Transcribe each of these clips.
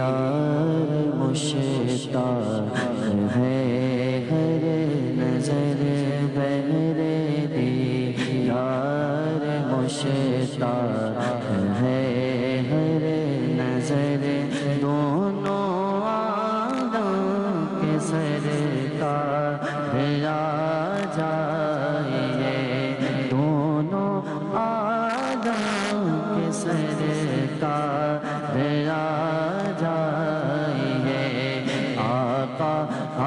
دیدار مشتاق ہے ہر نظر بہر دیدار مشتاق ہے ہر نظر دونوں عالم کے سرکار آ جائیے دونوں عالم کے سرکار آ جائیے آقا آ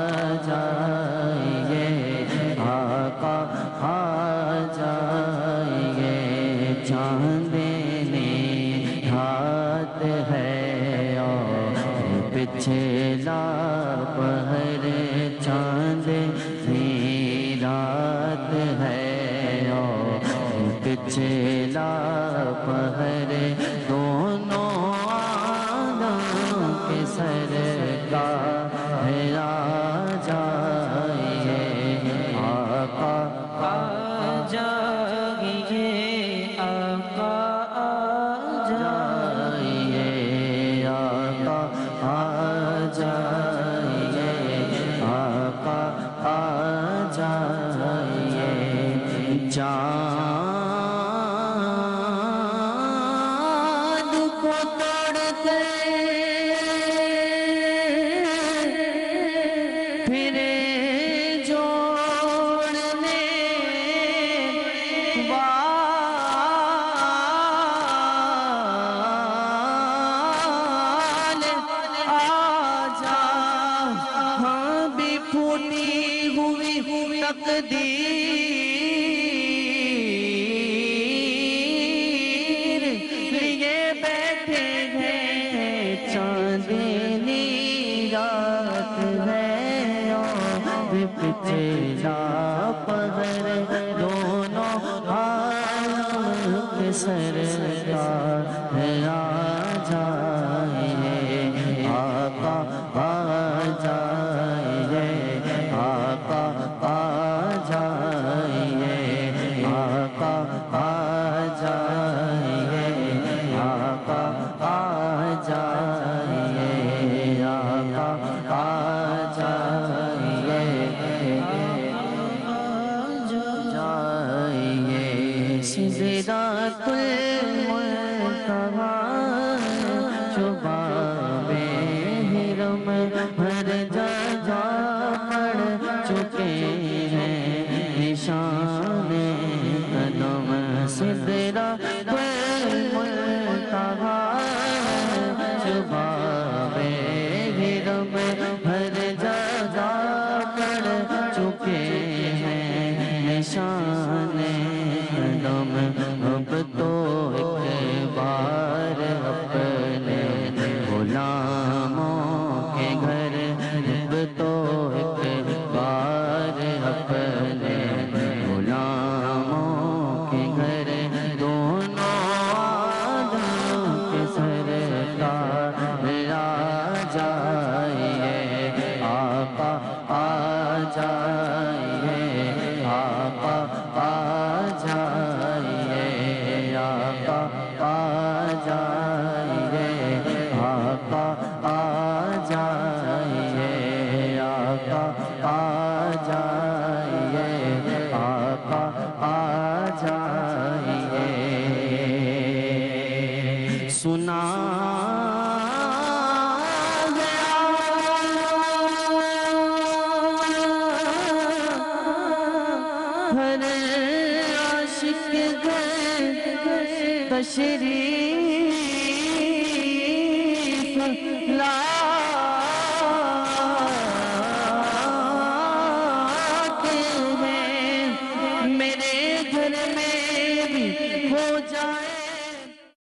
جائیے آقا آ جائیے چاندنی رات ہے اور پچھلا پہر چاندنی رات ہے اور پچھلا پہر دونوں عالم کے سرکار آ جائیے آقا آ جائیے آقا آ جائیے آقا آ جائیے آقا آ جائیے چاند کو توڑ کے پھرے جوڑنے والے آ جا ہاں بھی پھوٹی ہوئی تقدیر لیے بیٹھے ہیں چاندنی رات ہے اور پچھلا پہر دونوں عالم کے سرکار آ جائیے آقا آ جائیے آقا آ جائیے آقا آ جائیے آقا آ جائیے آقا آ جائیے جائیے سدرۃ المنتہیٰ شباب حرم ہر جگہ پڑ چکے ہیں نشان قدم سدرۃ المنتہیٰ شباب حرم ہر جگہ پڑ چکے ہیں نشان قدم اب تو ایک بار اپنے غلاموں کے گھر اب تو ایک بار اپنے غلاموں کے گھر دونوں عالم کے سرکار آ جائیے آقا آ جائیے آقا آ جائیے آقا آ جائیے آقا آ جائیے آقا آ جائیے آقا آ جائیے سنا ہر عاشق گھر تشریف